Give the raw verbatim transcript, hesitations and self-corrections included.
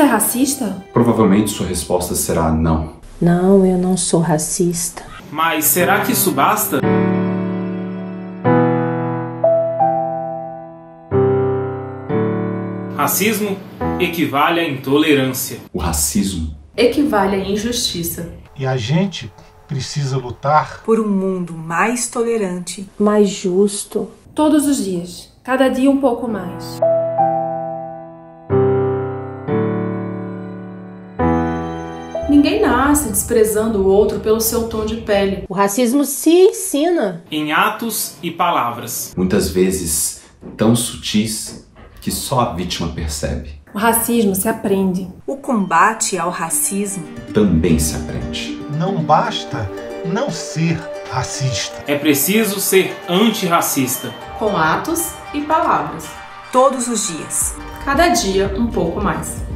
é racista? Provavelmente sua resposta será não. Não, eu não sou racista. Mas será que isso basta? Racismo equivale à intolerância. O racismo equivale à injustiça. E a gente precisa lutar por um mundo mais tolerante, mais justo. Todos os dias, cada dia um pouco mais. Ninguém nasce desprezando o outro pelo seu tom de pele. O racismo se ensina. Em atos e palavras. Muitas vezes tão sutis que só a vítima percebe. O racismo se aprende. O combate ao racismo também se aprende. Não basta não ser racista. É preciso ser antirracista. Com atos e palavras. Todos os dias. Cada dia um pouco mais.